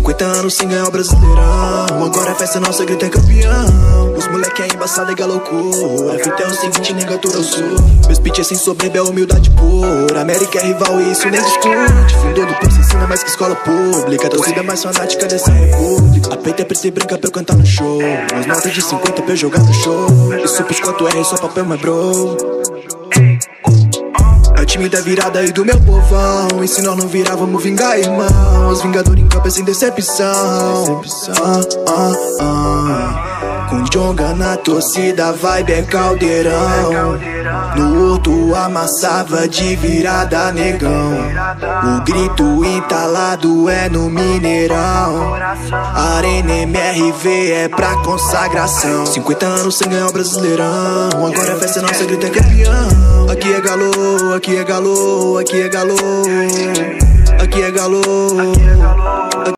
50 anos sem ganhar o Brasileirão. Agora a festa nossa, grita é campeão. Os moleque é embaçado e loucura. A fita é o seguinte, nega, tudo eu sou. Meus pitch é sem soberba, é humildade pura. América é rival e isso nem discute. Fundou do curso, ensina mais que escola pública. A torcida mais fanática dessa república. A peita é preta e branca pra eu cantar no show. As notas de 50 pra eu jogar no show. Isso pros 4R, só papel, my bro. É o time da virada e do meu povão. E se nós não virar, vamos vingar, irmão. Os Vingadores em campo é sem decepção. Com Djonga na torcida, vibe é caldeirão. No outro amassava de virada, negão. O grito entalado é no Mineirão. Arena MRV é pra consagração. 50 anos sem ganhar o Brasileirão. Agora a festa nossa, grita é campeão. Aqui é galô, aqui é galô, aqui é galô, aqui é galô.